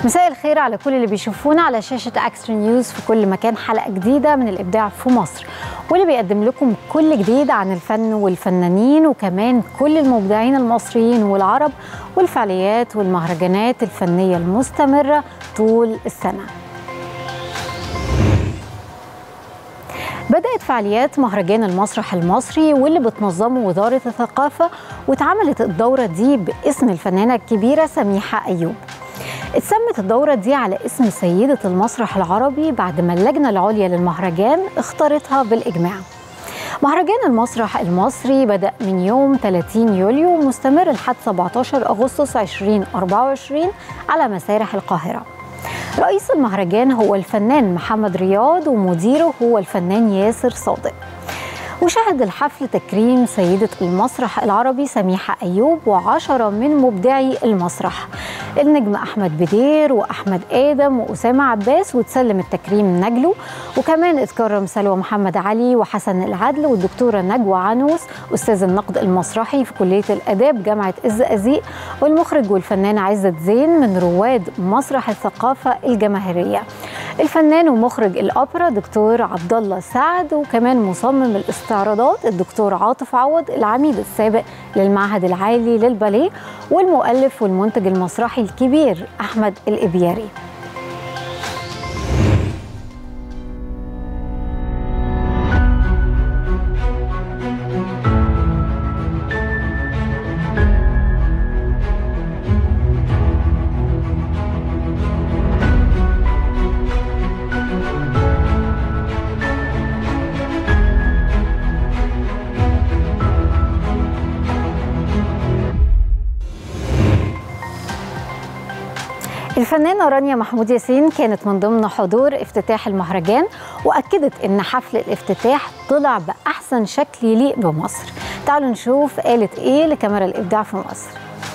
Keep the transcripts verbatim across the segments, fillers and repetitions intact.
مساء الخير على كل اللي بيشوفونا على شاشة أكسترا نيوز في كل مكان. حلقة جديدة من الإبداع في مصر، واللي بيقدم لكم كل جديد عن الفن والفنانين وكمان كل المبدعين المصريين والعرب والفعاليات والمهرجانات الفنية المستمرة طول السنة. بدأت فعاليات مهرجان المسرح المصري واللي بتنظمه وزارة الثقافة، واتعملت الدورة دي باسم الفنانة الكبيرة سميحة أيوب. اتسمت الدورة دي على اسم سيدة المسرح العربي بعد ما اللجنة العليا للمهرجان اختارتها بالإجماع. مهرجان المسرح المصري بدأ من يوم ثلاثين يوليو ومستمر لحد سبعة عشر أغسطس ألفين وأربعة وعشرين على مسارح القاهرة. رئيس المهرجان هو الفنان محمد رياض ومديره هو الفنان ياسر صادق. وشهد الحفل تكريم سيدة المسرح العربي سميحة أيوب وعشرة من مبدعي المسرح، النجم أحمد بدير وأحمد آدم وأسامة عباس، وتسلم التكريم نجله. وكمان اتكرم سلوى محمد علي وحسن العدل والدكتورة نجوى عنوس أستاذ النقد المسرحي في كلية الآداب جامعة الزقازيق، والمخرج والفنان عزت زين من رواد مسرح الثقافة الجماهيرية، الفنان ومخرج الأوبرا دكتور عبد الله سعد، وكمان مصمم الاستعراضات الدكتور عاطف عوض العميد السابق للمعهد العالي للباليه، والمؤلف والمنتج المسرحي الكبير أحمد الإبياري. الفنانة رانيا محمود ياسين كانت من ضمن حضور افتتاح المهرجان، وأكدت إن حفل الافتتاح طلع بأحسن شكل يليق بمصر. تعالوا نشوف قالت إيه لكاميرا الإبداع في مصر.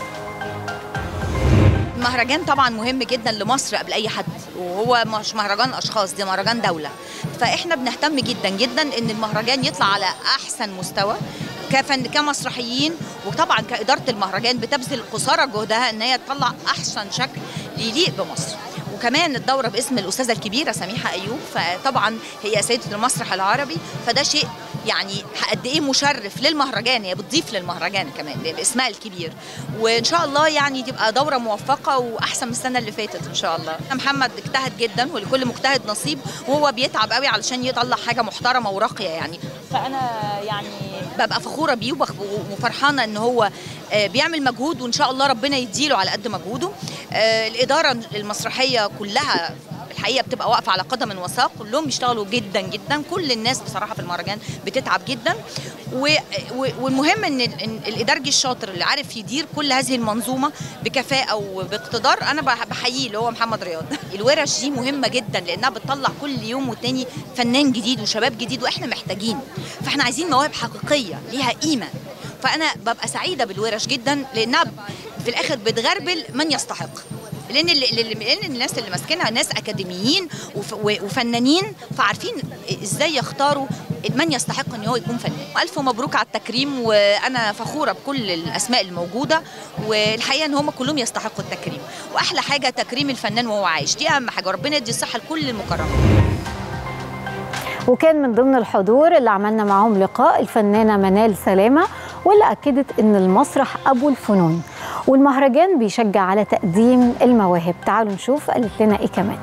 المهرجان طبعا مهم جدا لمصر قبل أي حد، وهو مش مهرجان أشخاص، دي مهرجان دولة. فإحنا بنهتم جدا جدا إن المهرجان يطلع على أحسن مستوى كفن كمسرحيين، وطبعا كإدارة المهرجان بتبذل قصارى جهدها ان هي تطلع احسن شكل يليق بمصر. وكمان الدورة باسم الأستاذة الكبيرة سميحة أيوب، فطبعا هي سيدة المسرح العربي، فده شيء يعني قد ايه مشرف للمهرجان، هي بتضيف للمهرجان كمان باسمها الكبير. وان شاء الله يعني تبقى دوره موفقه واحسن من السنه اللي فاتت ان شاء الله. محمد اجتهد جدا، ولكل مجتهد نصيب، وهو بيتعب قوي علشان يطلع حاجه محترمه وراقيه يعني. فانا يعني ببقى فخوره بيه وفرحانه ان هو بيعمل مجهود، وان شاء الله ربنا يديله على قد مجهوده. الاداره المسرحيه كلها الحقيقه بتبقى واقفه على قدم وساق، كلهم بيشتغلوا جدا جدا، كل الناس بصراحه في المهرجان بتتعب جدا. والمهم ان الادارجي الشاطر اللي عارف يدير كل هذه المنظومه بكفاءه وباقتدار انا بحييه، اللي هو محمد رياض. الورش دي مهمه جدا لانها بتطلع كل يوم والتاني فنان جديد وشباب جديد، واحنا محتاجين، فاحنا عايزين مواهب حقيقيه ليها قيمه. فانا ببقى سعيده بالورش جدا لانها في الاخر بتغربل من يستحق، لان لان الناس اللي ماسكينها ناس اكاديميين وفنانين، فعارفين ازاي يختاروا من يستحق ان هو يكون فنان. الف مبروك على التكريم، وانا فخوره بكل الاسماء الموجوده، والحقيقه ان هم كلهم يستحقوا التكريم، واحلى حاجه تكريم الفنان وهو عايش، دي اهم حاجه، ربنا يدي الصحه لكل المكرمين. وكان من ضمن الحضور اللي عملنا معاهم لقاء الفنانه منال سلامه، واللي اكدت ان المسرح ابو الفنون، والمهرجان بيشجع على تقديم المواهب. تعالوا نشوف قالت لنا ايه كمان.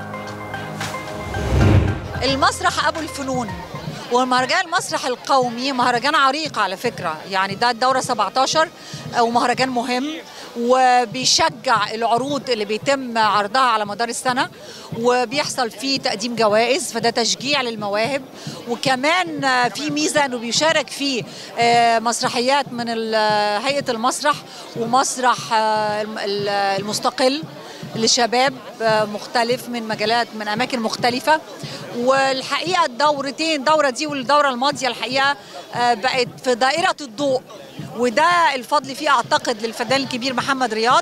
المسرح ابو الفنون، والمهرجان المسرح القومي مهرجان عريق على فكره، يعني ده الدوره سبعة عشر ومهرجان مهم، وبيشجع العروض اللي بيتم عرضها على مدار السنه، وبيحصل فيه تقديم جوائز، فده تشجيع للمواهب. وكمان في ميزه انه بيشارك فيه مسرحيات من هيئه المسرح ومسرح المستقل لشباب مختلف من مجالات من اماكن مختلفه. والحقيقه الدورتين، الدوره دي والدوره الماضيه الحقيقه بقت في دائره الضوء، وده الفضل فيه اعتقد للفنان الكبير محمد رياض،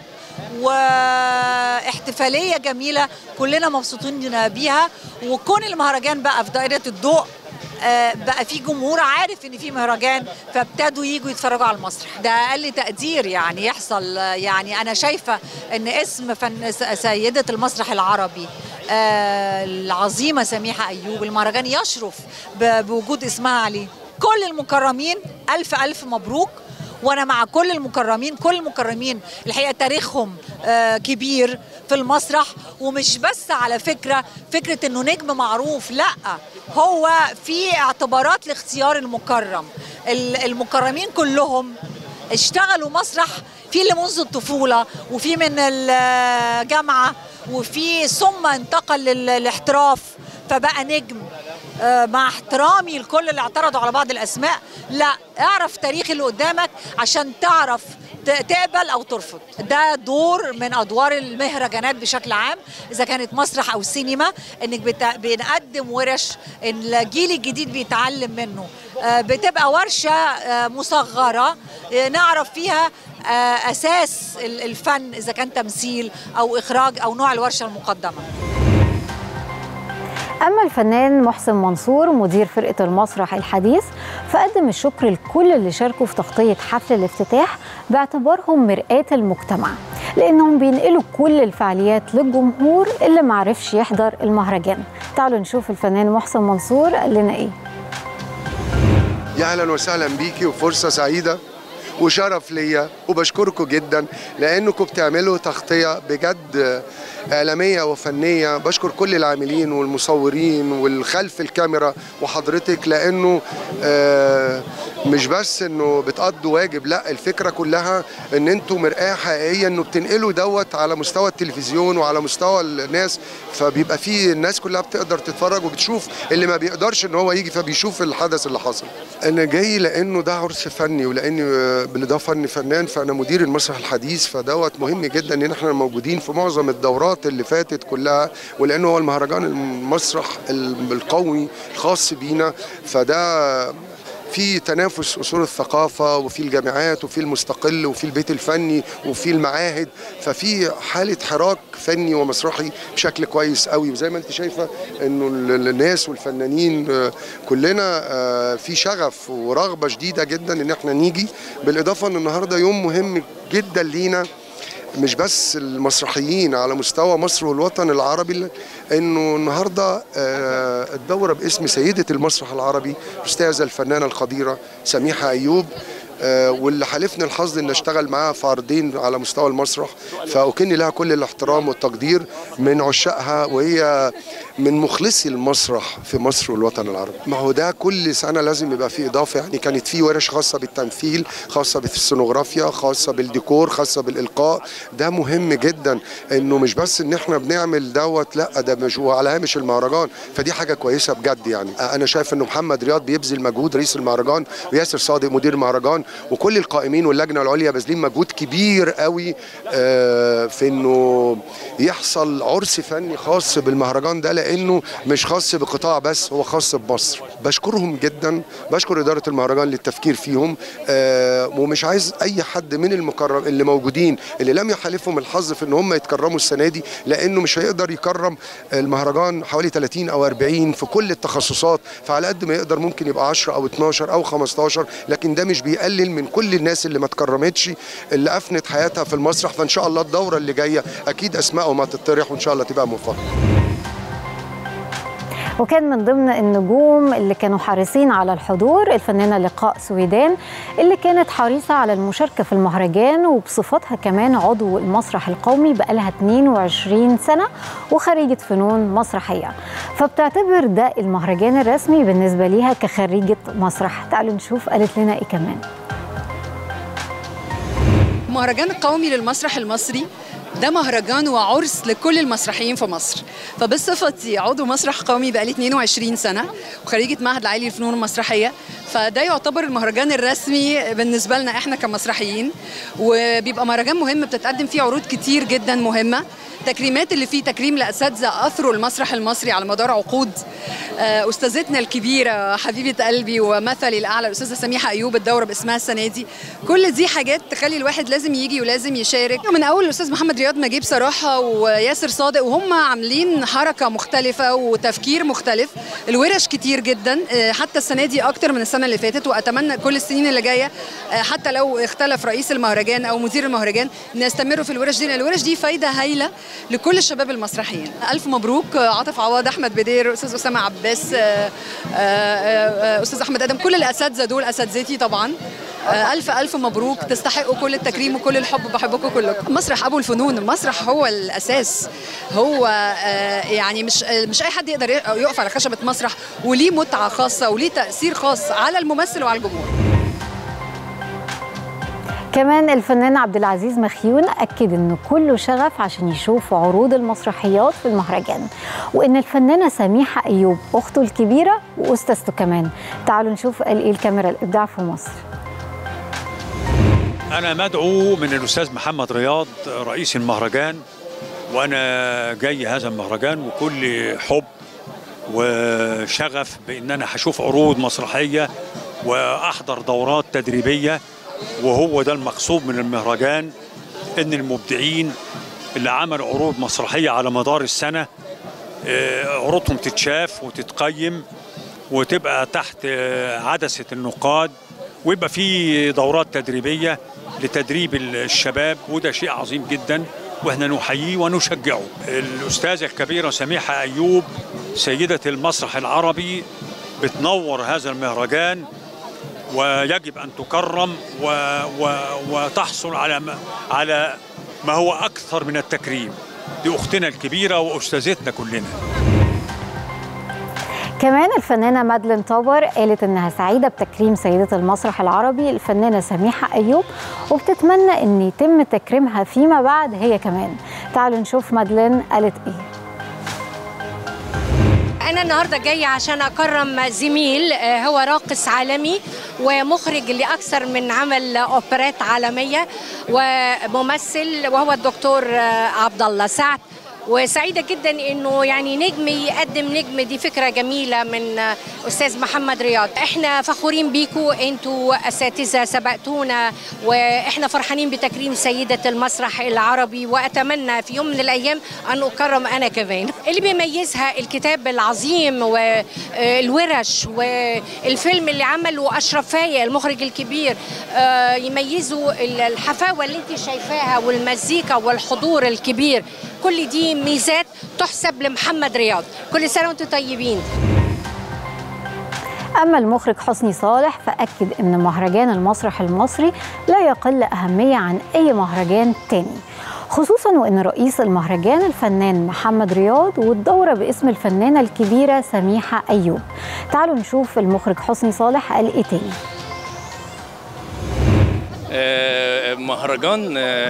واحتفاليه جميله كلنا مبسوطين بيها. وكون المهرجان بقى في دائره الضوء بقى في جمهور عارف ان في مهرجان فابتدوا ييجوا يتفرجوا على المسرح. ده اقل تقدير يعني يحصل. يعني انا شايفه ان اسم فن سيده المسرح العربي العظيمه سميحه ايوب، المهرجان يشرف بوجود اسمها عليه. كل المكرمين الف الف مبروك، وانا مع كل المكرمين. كل المكرمين الحقيقه تاريخهم كبير في المسرح، ومش بس على فكره فكره انه نجم معروف، لا، هو في اعتبارات لاختيار المكرم. المكرمين كلهم اشتغلوا مسرح، في اللي منذ الطفوله وفي من الجامعه وفي ثم انتقل للاحتراف فبقى نجم. مع احترامي لكل اللي اعترضوا على بعض الاسماء، لا، اعرف تاريخ اللي قدامك عشان تعرف تقبل او ترفض. ده دور من ادوار المهرجانات بشكل عام، اذا كانت مسرح او سينما، انك بنقدم ورش الجيل الجديد بيتعلم منه. بتبقى ورشه مصغره نعرف فيها اساس الفن، اذا كان تمثيل او اخراج او نوع الورشه المقدمه. أما الفنان محسن منصور مدير فرقة المسرح الحديث فقدم الشكر لكل اللي شاركوا في تغطية حفل الافتتاح باعتبارهم مرآة المجتمع، لأنهم بينقلوا كل الفعاليات للجمهور اللي معرفش يحضر المهرجان. تعالوا نشوف الفنان محسن منصور قال لنا إيه. يا أهلا وسهلا بيكي، وفرصة سعيدة وشرف ليا، وبشكركم جدا لأنكم بتعملوا تغطية بجد إعلامية وفنية. بشكر كل العاملين والمصورين والخلف الكاميرا وحضرتك، لأنه آه مش بس إنه بتقضوا واجب، لا، الفكرة كلها إن أنتوا مرآة حقيقية، إنه بتنقلوا دوت على مستوى التلفزيون وعلى مستوى الناس، فبيبقى فيه الناس كلها بتقدر تتفرج وبتشوف اللي ما بيقدرش إن هو يجي فبيشوف الحدث اللي حصل. أنا جاي لأنه ده عرس فني، ولأني بالإضافة إني فنان فأنا مدير المسرح الحديث، فدوت مهم جدا إن احنا موجودين في معظم الدورات اللي فاتت كلها، ولانه هو المهرجان المسرح القومي الخاص بينا، فده في تنافس اصول الثقافه وفي الجامعات وفي المستقل وفي البيت الفني وفي المعاهد، ففي حاله حراك فني ومسرحي بشكل كويس قوي. وزي ما انت شايفه انه الناس والفنانين كلنا في شغف ورغبه شديده جدا ان احنا نيجي، بالاضافه ان النهارده يوم مهم جدا لينا، مش بس المسرحيين على مستوى مصر والوطن العربي، انه النهارده الدوره باسم سيده المسرح العربي الاستاذه الفنانه القديره سميحه ايوب، واللي حالفني الحظ ان اشتغل معاها في عرضين على مستوى المسرح، فاكن لها كل الاحترام والتقدير من عشاقها، وهي من مخلصي المسرح في مصر والوطن العربي. ما هو ده كل سنه لازم يبقى فيه اضافه، يعني كانت في ورش خاصه بالتمثيل، خاصه بالسينوغرافيا، خاصه بالديكور، خاصه بالالقاء. ده مهم جدا، انه مش بس ان احنا بنعمل دوت، لا، ده مش هو على هامش المهرجان، فدي حاجه كويسه بجد. يعني انا شايف انه محمد رياض بيبذل مجهود، رئيس المهرجان، وياسر صادق مدير المهرجان، وكل القائمين واللجنه العليا باذلين مجهود كبير قوي في انه يحصل عرس فني خاص بالمهرجان ده، لانه مش خاص بقطاع بس، هو خاص بمصر. بشكرهم جدا، بشكر اداره المهرجان للتفكير فيهم، ومش عايز اي حد من المكرم اللي موجودين اللي لم يحالفهم الحظ في ان هم يتكرموا السنه دي، لانه مش هيقدر يكرم المهرجان حوالي ثلاثين او أربعين في كل التخصصات، فعلى قد ما يقدر ممكن يبقى عشرة او اتناشر او خمستاشر، لكن ده مش بيقلل من كل الناس اللي ما اتكرمتش، اللي افنت حياتها في المسرح. فان شاء الله الدوره اللي جايه اكيد اسمائهم هتطرح، وان شاء الله تبقى موفقه. وكان من ضمن النجوم اللي كانوا حريصين على الحضور الفنانة لقاء سويدان، اللي كانت حريصة على المشاركة في المهرجان، وبصفتها كمان عضو المسرح القومي بقالها اتنين وعشرين سنة وخريجة فنون مسرحية، فبتعتبر ده المهرجان الرسمي بالنسبة ليها كخريجة مسرح. تعالوا نشوف قالت لنا ايه كمان. المهرجان القومي للمسرح المصري ده مهرجان وعرس لكل المسرحيين في مصر، فبصفتي عضو مسرح قومي بقالي اتنين وعشرين سنة وخريجة معهد العالي للفنون المسرحية، فده يعتبر المهرجان الرسمي بالنسبه لنا احنا كمسرحيين، وبيبقى مهرجان مهم بتتقدم فيه عروض كتير جدا مهمه. تكريمات اللي فيه تكريم لاساتذه اثروا المسرح المصري على مدار عقود. استاذتنا الكبيره حبيبه قلبي ومثلي الاعلى الاستاذه سميحه ايوب الدوره باسمها السنه دي. كل دي حاجات تخلي الواحد لازم يجي ولازم يشارك. من اول الاستاذ محمد رياض ما جه بصراحه وياسر صادق وهم عاملين حركه مختلفه وتفكير مختلف. الورش كتير جدا حتى السنه دي اكتر من السنه اللي فاتت، واتمنى كل السنين اللي جايه حتى لو اختلف رئيس المهرجان او مدير المهرجان نستمروا في الورش دي. الورش دي فايده هايله لكل الشباب المسرحيين. الف مبروك عاطف عواد، احمد بدير، استاذ اسامه عباس، استاذ احمد ادم، كل الاساتذه دول اساتذتي طبعا. الف الف مبروك، تستحقوا كل التكريم وكل الحب، بحبكم كلكم. مسرح ابو الفنون، المسرح هو الاساس، هو يعني مش مش اي حد يقدر يقف على خشبه مسرح، وليه متعه خاصه وليه تاثير خاص على الممثل وعلى الجمهور. كمان الفنان عبد العزيز مخيون أكد إنه كله شغف عشان يشوف عروض المسرحيات في المهرجان، وإن الفنانة سميحة أيوب أخته الكبيرة وأستاذته كمان. تعالوا نشوف قال إيه الكاميرا الإبداع في مصر. أنا مدعو من الأستاذ محمد رياض رئيس المهرجان، وأنا جاي هذا المهرجان وكل حب وشغف بإن أنا هشوف عروض مسرحية وأحضر دورات تدريبية. وهو ده المقصود من المهرجان، ان المبدعين اللي عملوا عروض مسرحيه على مدار السنه عروضهم تتشاف وتتقيم وتبقى تحت عدسه النقاد، ويبقى في دورات تدريبيه لتدريب الشباب، وده شيء عظيم جدا واحنا نحييه ونشجعه. الاستاذه الكبيره سميحه ايوب سيده المسرح العربي بتنور هذا المهرجان، ويجب أن تكرم و... و... وتحصل على ما... على ما هو أكثر من التكريم. دي أختنا الكبيرة وأستاذتنا كلنا. كمان الفنانة مادلين طابر قالت إنها سعيدة بتكريم سيدة المسرح العربي الفنانة سميحة أيوب، وبتتمنى إن يتم تكريمها فيما بعد هي كمان. تعالوا نشوف مادلين قالت إيه. أنا النهاردة جاية عشان أكرم زميل هو راقص عالمي ومخرج لأكثر من عمل أوبرات عالمية وممثل، وهو الدكتور عبد الله سعد. وسعيدة جدا انه يعني نجم يقدم نجم، دي فكرة جميلة من استاذ محمد رياض. احنا فخورين بيكم، انتوا اساتذة سبقتونا، واحنا فرحانين بتكريم سيدة المسرح العربي، واتمنى في يوم من الايام ان اكرم انا كمان. اللي بيميزها الكتاب العظيم والورش والفيلم اللي عمله اشرف فايق المخرج الكبير، يميزوا الحفاوة اللي انت شايفاها والمزيكا والحضور الكبير. كل دي ميزات تحسب لمحمد رياض. كل سنة وانتم طيبين. أما المخرج حسني صالح فأكد أن مهرجان المسرح المصري لا يقل أهمية عن أي مهرجان تاني، خصوصا وأن رئيس المهرجان الفنان محمد رياض، والدورة باسم الفنانة الكبيرة سميحة أيوب. تعالوا نشوف المخرج حسني صالح قال إيه تاني. مهرجان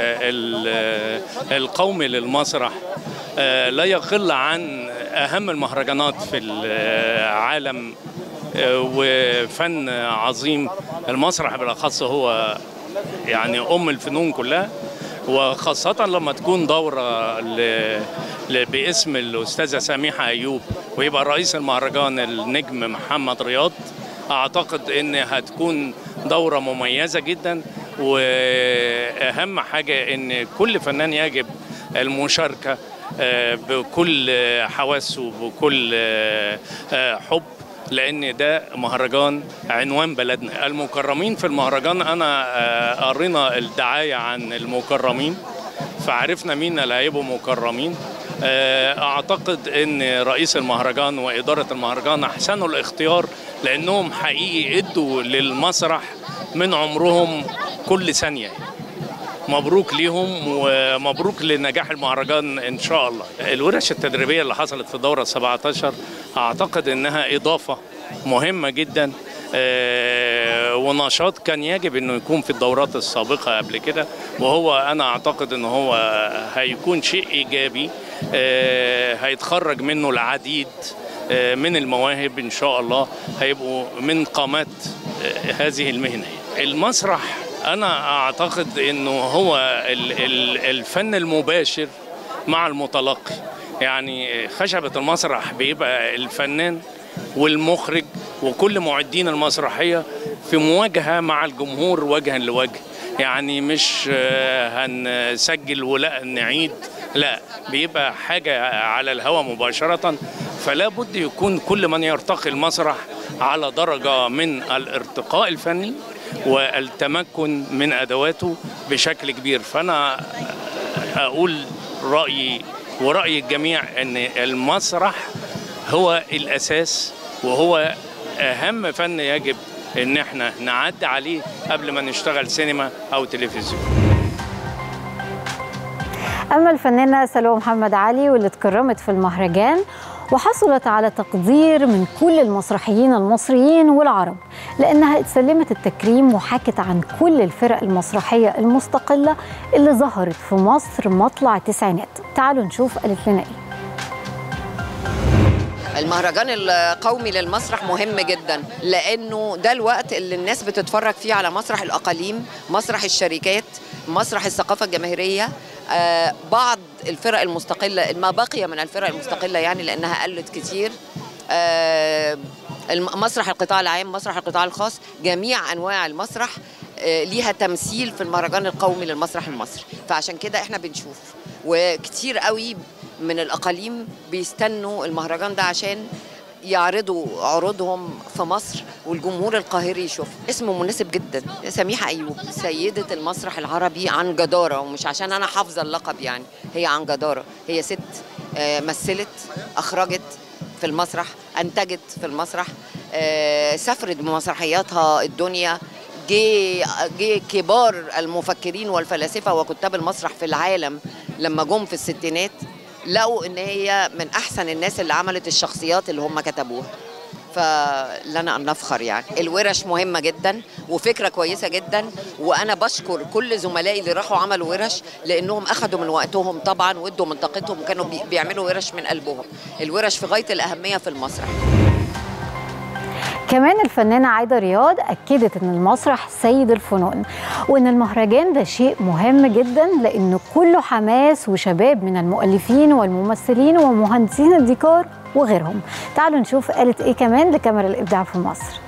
القومي للمسرح لا يقل عن أهم المهرجانات في العالم، وفن عظيم. المسرح بالأخص هو يعني أم الفنون كلها، وخاصة لما تكون دورة باسم الأستاذة سميحة أيوب ويبقى رئيس المهرجان النجم محمد رياض. أعتقد إن هتكون دورة مميزة جدا، وأهم حاجة إن كل فنان يجب المشاركة بكل حواس وبكل حب، لأن ده مهرجان عنوان بلدنا. المكرمين في المهرجان، أنا قرينا الدعاية عن المكرمين فعرفنا مين اللي هيبقوا مكرمين. أعتقد أن رئيس المهرجان وإدارة المهرجان أحسنوا الاختيار، لأنهم حقيقي ادوا للمسرح من عمرهم كل ثانية. مبروك ليهم ومبروك لنجاح المهرجان إن شاء الله. الورش التدريبية اللي حصلت في الدورة السبعة عشر أعتقد أنها إضافة مهمة جدا، ونشاط كان يجب أنه يكون في الدورات السابقة قبل كده، وهو أنا أعتقد أنه هو هيكون شيء إيجابي هيتخرج منه العديد من المواهب إن شاء الله، هيبقوا من قامات هذه المهنة. المسرح أنا أعتقد أنه هو الفن المباشر مع المتلقي، يعني خشبة المسرح بيبقى الفنان والمخرج وكل معدين المسرحية في مواجهة مع الجمهور وجها لوجه، يعني مش هنسجل ولا نعيد، لا بيبقى حاجة على الهواء مباشرة. فلا بد يكون كل من يرتقي المسرح على درجة من الارتقاء الفني والتمكن من أدواته بشكل كبير. فأنا أقول رأيي ورأي الجميع أن المسرح هو الأساس وهو أهم فن يجب أن احنا نعدي عليه قبل ما نشتغل سينما أو تلفزيون. أما الفنانة سلوى محمد علي واللي اتكرمت في المهرجان وحصلت على تقدير من كل المسرحيين المصريين والعرب، لأنها اتسلمت التكريم وحكت عن كل الفرق المسرحية المستقلة اللي ظهرت في مصر مطلع التسعينات. تعالوا نشوف قالت لنا ايه. المهرجان القومي للمسرح مهم جدا، لأنه ده الوقت اللي الناس بتتفرج فيه على مسرح الأقاليم، مسرح الشركات، مسرح الثقافة الجماهيرية، آه بعض الفرق المستقلة، ما بقي من الفرق المستقلة يعني لأنها قلت كتير، آه مسرح القطاع العام، مسرح القطاع الخاص، جميع أنواع المسرح آه ليها تمثيل في المهرجان القومي للمسرح المصري. فعشان كده احنا بنشوف، وكتير قوي من الأقاليم بيستنوا المهرجان ده عشان يعرضوا عروضهم في مصر والجمهور القاهري يشوف. اسمه مناسب جدا، سميحة أيوب سيدة المسرح العربي عن جدارة، ومش عشان أنا حافظة اللقب يعني، هي عن جدارة. هي ست مثلت، أخرجت في المسرح، أنتجت في المسرح، سافرت بمسرحياتها الدنيا. جه جه كبار المفكرين والفلاسفة وكتاب المسرح في العالم لما جم في الستينات لقوا ان هي من احسن الناس اللي عملت الشخصيات اللي هم كتبوها. فلنا ان نفخر يعني. الورش مهمه جدا وفكره كويسه جدا، وانا بشكر كل زملائي اللي راحوا عملوا ورش، لانهم اخذوا من وقتهم طبعا وادوا من طاقتهم وكانوا بيعملوا ورش من قلبهم. الورش في غايه الاهميه في المسرح. كمان الفنانة عايدة رياض أكدت أن المسرح سيد الفنون، وأن المهرجان ده شيء مهم جدا لأنه كله حماس وشباب من المؤلفين والممثلين ومهندسين الديكور وغيرهم. تعالوا نشوف قالت إيه كمان لكاميرا الإبداع في مصر.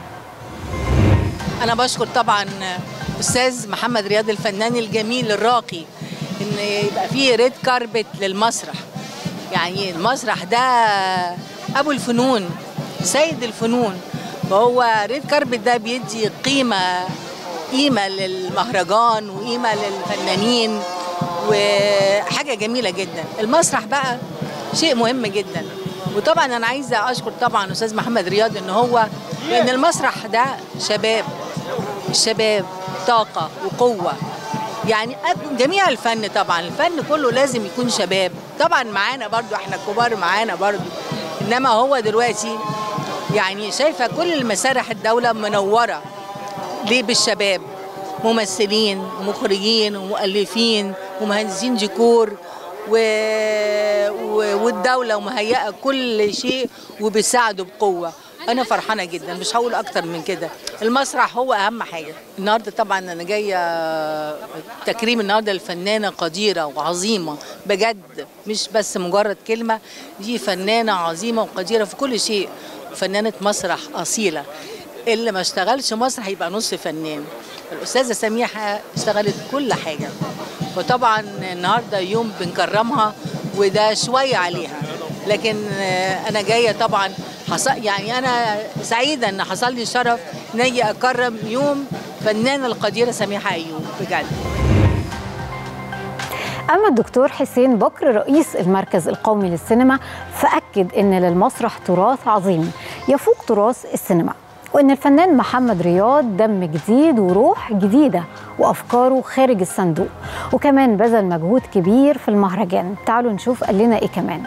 أنا بشكر طبعا أستاذ محمد رياض الفنان الجميل الراقي إن يبقى فيه ريد كاربت للمسرح. يعني المسرح ده أبو الفنون، سيد الفنون، وهو ريد كاربت ده بيدي قيمة قيمة للمهرجان وقيمة للفنانين وحاجة جميلة جدا. المسرح بقى شيء مهم جدا، وطبعا أنا عايزة أشكر طبعا أستاذ محمد رياض إن هو، لأن المسرح ده شباب، الشباب طاقة وقوة، يعني جميع الفن طبعا، الفن كله لازم يكون شباب. طبعا معانا برضو احنا الكبار معانا برضو، إنما هو دلوقتي يعني شايفة كل المسارح الدولة منورة ليه؟ بالشباب، ممثلين ومخرجين ومؤلفين ومهندسين ديكور و... و... والدولة مهيئة كل شيء وبيساعدوا بقوة. أنا فرحانة جدا، مش هقول أكتر من كده. المسرح هو أهم حاجة. النهاردة طبعا أنا جاية تكريم النهاردة الفنانة قديرة وعظيمة بجد، مش بس مجرد كلمة، دي فنانة عظيمة وقديرة في كل شيء، فنانة مسرح أصيلة. اللي ما اشتغلش مسرح يبقى نص فنان. الأستاذة سميحة اشتغلت كل حاجة، وطبعا النهاردة يوم بنكرمها وده شوية عليها، لكن أنا جاية طبعا يعني أنا سعيدة أن حصل لي الشرف أن أجي أكرم يوم فنانة القديرة سميحة أيوب بجد. أما الدكتور حسين بكر رئيس المركز القومي للسينما فأكد أن للمسرح تراث عظيم يفوق تراث السينما، وأن الفنان محمد رياض دم جديد وروح جديدة وأفكاره خارج الصندوق، وكمان بذل مجهود كبير في المهرجان. تعالوا نشوف قال لنا إيه كمان.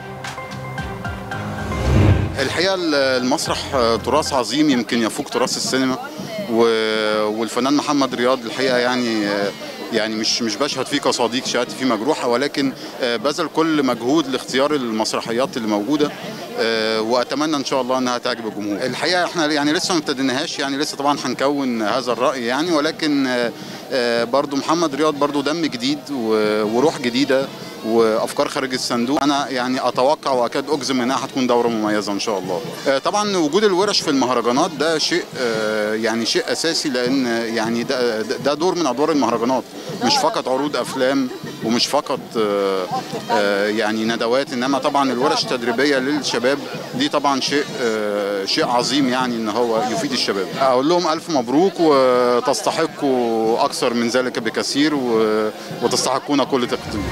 الحقيقة المسرح تراث عظيم يمكن يفوق تراث السينما، والفنان محمد رياض الحقيقة يعني يعني مش مش بشهد فيه كصديق، شهادتي فيه مجروحه، ولكن بذل كل مجهود لاختيار المسرحيات اللي موجوده، واتمنى ان شاء الله انها تعجب الجمهور. الحقيقه احنا يعني لسه ما ابتديناهاش، يعني لسه طبعا هنكون هذا الراي يعني، ولكن برضو محمد رياض برضو دم جديد وروح جديده وافكار خارج الصندوق. انا يعني اتوقع واكاد اجزم انها هتكون دوره مميزه ان شاء الله. طبعا وجود الورش في المهرجانات ده شيء يعني شيء اساسي، لان يعني ده ده دور من ادوار المهرجانات، مش فقط عروض افلام ومش فقط يعني ندوات، انما طبعا الورش التدريبيه للشباب دي طبعا شيء شيء عظيم، يعني ان هو يفيد الشباب. اقول لهم الف مبروك، وتستحقوا اكثر من ذلك بكثير، وتستحقون كل تقدير.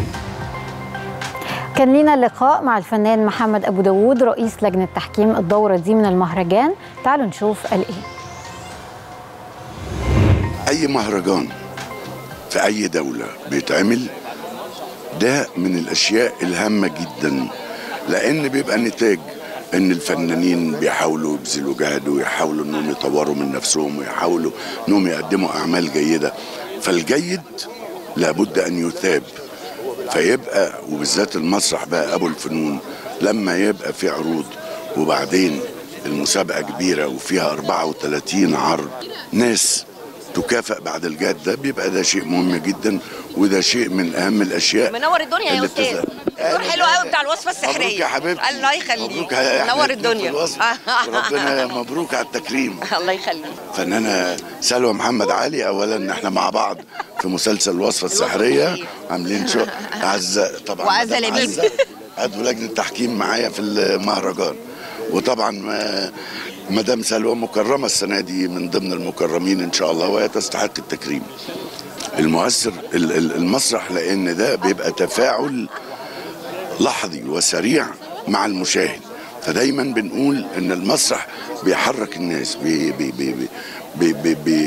كان لينا لقاء مع الفنان محمد أبو داوود رئيس لجنة تحكيم الدورة دي من المهرجان. تعالوا نشوف قال إيه. أي مهرجان في أي دولة بيتعمل ده من الأشياء الهامة جدا، لأن بيبقى نتاج إن الفنانين بيحاولوا يبذلوا جهد، ويحاولوا إنهم يطوروا من نفسهم، ويحاولوا إنهم يقدموا أعمال جيدة. فالجيد لابد أن يثاب، فيبقى وبالذات المسرح بقى ابو الفنون لما يبقى في عروض وبعدين المسابقه كبيره وفيها أربعة وثلاثين عرض ناس تكافئ بعد الجهد ده، بيبقى ده شيء مهم جدا، وده شيء من اهم الاشياء. منور الدنيا يا استاذ، الدور حلو قوي بتاع الوصفه السحريه. مبروك يا حبيبتي، الله يخليك، مبروك منور الدنيا. ربنا مبروك على التكريم. الله يخليك. فنانه سلوى محمد علي، اولا احنا مع بعض في مسلسل الوصفه السحريه عاملين شو. عزه طبعا، وعزه لمين عضو لجنه التحكيم معايا في المهرجان، وطبعا مدام سلوى مكرمه السنه دي من ضمن المكرمين ان شاء الله، وهي تستحق التكريم. المؤثر المسرح، لان ده بيبقى تفاعل لحظي وسريع مع المشاهد، فدايما بنقول ان المسرح بيحرك الناس بي بي بي بي بي بي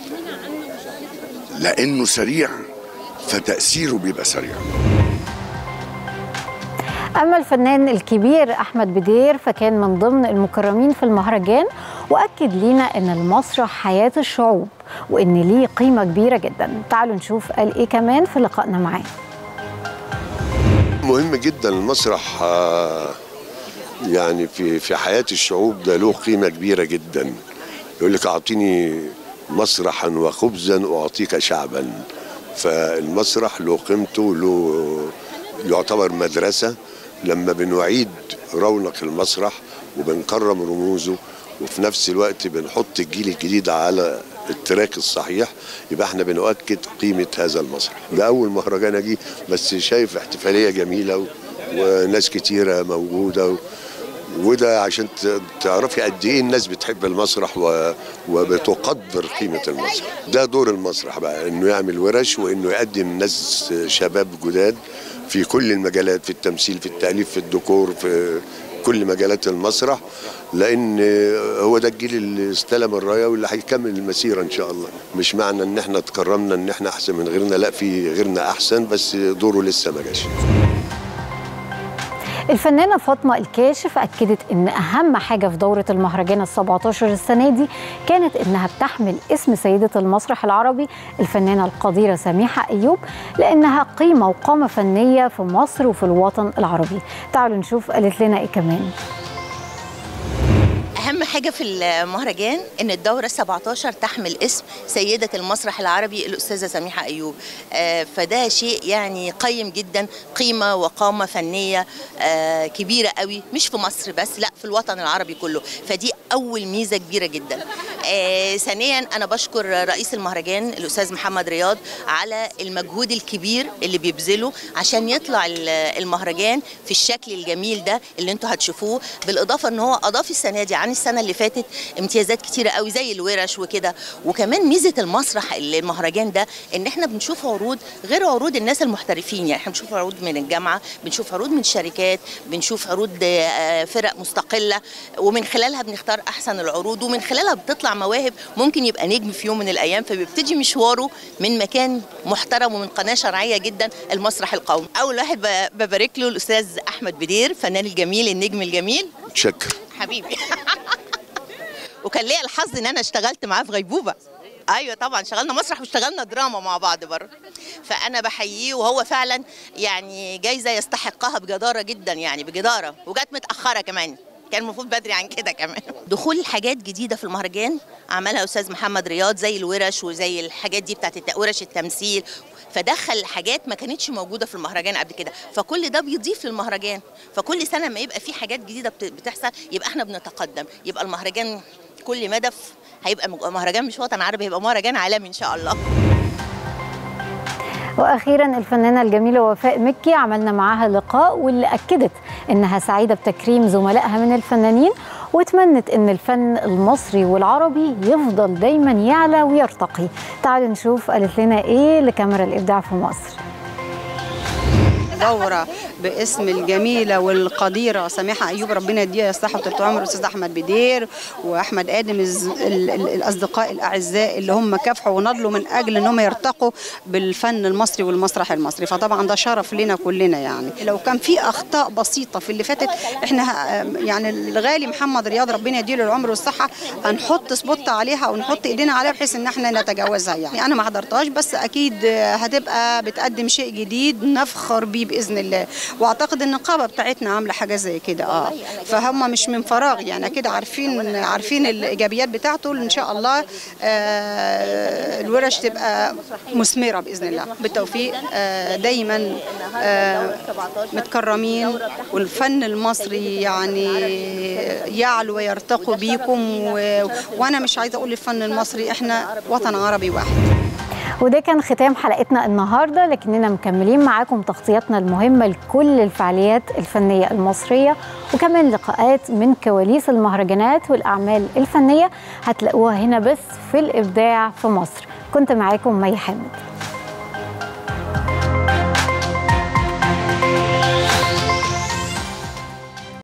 لانه سريع، فتاثيره بيبقى سريع. أما الفنان الكبير أحمد بدير فكان من ضمن المكرمين في المهرجان، وأكد لينا أن المسرح حياة الشعوب وأن ليه قيمة كبيرة جدا. تعالوا نشوف قال إيه كمان في لقائنا معاه. مهم جدا المسرح، يعني في في حياة الشعوب ده له قيمة كبيرة جدا. يقول لك أعطيني مسرحا وخبزا أعطيك شعبا. فالمسرح له قيمته، له يعتبر مدرسة. لما بنعيد رونق المسرح وبنكرم رموزه، وفي نفس الوقت بنحط الجيل الجديد على التراك الصحيح، يبقى احنا بنؤكد قيمة هذا المسرح. ده أول مهرجان أجي، بس شايف احتفالية جميلة وناس كتيرة موجودة، وده عشان تعرفي قد ايه الناس بتحب المسرح وبتقدر قيمة المسرح. ده دور المسرح بقى، انه يعمل ورش، وانه يقدم ناس شباب جداد في كل المجالات، في التمثيل، في التأليف، في الديكور، في كل مجالات المسرح، لان هو ده الجيل اللي استلم الرايه واللي هيكمل المسيره ان شاء الله. مش معنى ان احنا اتكرمنا ان احنا احسن من غيرنا، لا، في غيرنا احسن، بس دوره لسه ما جاش. الفنانة فاطمة الكاشف أكدت إن أهم حاجة في دورة المهرجان السبعتاشر السنة دي كانت إنها بتحمل اسم سيدة المسرح العربي الفنانة القديرة سميحة أيوب، لأنها قيمة وقامة فنية في مصر وفي الوطن العربي. تعالوا نشوف قالت لنا إيه كمان. أهم حاجة في المهرجان إن الدورة سبعتاشر تحمل اسم سيدة المسرح العربي الأستاذة سميحة أيوب. آه فده شيء يعني قيم جدا، قيمة وقامة فنية آه كبيرة قوي، مش في مصر بس، لا، في الوطن العربي كله. فدي أول ميزة كبيرة جدا. آه ثانيا أنا بشكر رئيس المهرجان الأستاذ محمد رياض على المجهود الكبير اللي بيبذله عشان يطلع المهرجان في الشكل الجميل ده اللي انتوا هتشوفوه. بالإضافة إن هو أضاف السنة دي عن السنه اللي فاتت امتيازات كتيره قوي زي الورش وكده. وكمان ميزه المسرح المهرجان ده ان احنا بنشوف عروض غير عروض الناس المحترفين، يعني احنا بنشوف عروض من الجامعه، بنشوف عروض من شركات، بنشوف عروض فرق مستقله، ومن خلالها بنختار احسن العروض، ومن خلالها بتطلع مواهب ممكن يبقى نجم في يوم من الايام، فبيبتدي مشواره من مكان محترم ومن قناه شرعيه جدا، المسرح القومي. اول واحد ببارك له الاستاذ احمد بدير، فنان الجميل النجم الجميل. شكرا حبيبي. وكان ليا الحظ ان انا اشتغلت معاه في غيبوبه. ايوه طبعا اشتغلنا مسرح واشتغلنا دراما مع بعض برضه، فانا بحييه وهو فعلا يعني جايزه يستحقها بجداره جدا، يعني بجداره، وجت متاخره كمان، كان المفروض بدري عن كده كمان. دخول حاجات جديده في المهرجان عملها استاذ محمد رياض زي الورش وزي الحاجات دي بتاعت ورش التمثيل، فدخل حاجات ما كانتش موجوده في المهرجان قبل كده، فكل ده بيضيف للمهرجان، فكل سنه ما يبقى في حاجات جديده بتحصل يبقى احنا بنتقدم، يبقى المهرجان كل مدى هيبقى مهرجان مش وطن عربي، هيبقى مهرجان عالمي ان شاء الله. واخيرا الفنانه الجميله وفاء مكي عملنا معاها لقاء واللي اكدت انها سعيده بتكريم زملائها من الفنانين، واتمنت ان الفن المصري والعربي يفضل دايما يعلى ويرتقي. تعالوا نشوف قالت لنا ايه لكاميرا الابداع في مصر. دورة باسم الجميلة والقديرة سميحة أيوب، ربنا يديها الصحة وطول العمر، الأستاذ أحمد بدير وأحمد آدم، الأصدقاء الأعزاء اللي هم كافحوا ونضلوا من أجل أنهم يرتقوا بالفن المصري والمسرح المصري، فطبعا ده شرف لنا كلنا. يعني لو كان في أخطاء بسيطة في اللي فاتت، إحنا يعني الغالي محمد رياض ربنا يديله العمر والصحة هنحط سبوت عليها ونحط إيدينا عليها بحيث إن إحنا نتجاوزها. يعني أنا ما حضرتهاش بس أكيد هتبقى بتقدم شيء جديد نفخر بيه باذن الله، واعتقد النقابه بتاعتنا عامله حاجه زي كده اه فهم مش من فراغ، يعني كده عارفين عارفين الايجابيات بتاعته. ان شاء الله آه الورش تبقى مثمره باذن الله. بالتوفيق آه دايما آه متكرمين، والفن المصري يعني يعلو ويرتقي بيكم، وانا مش عايزه اقول الفن المصري، احنا وطن عربي واحد. وده كان ختام حلقتنا النهارده، لكننا مكملين معاكم تغطياتنا المهمه لكل الفعاليات الفنيه المصريه، وكمان لقاءات من كواليس المهرجانات والاعمال الفنيه هتلاقوها هنا بس في الابداع في مصر. كنت معاكم مي حامد.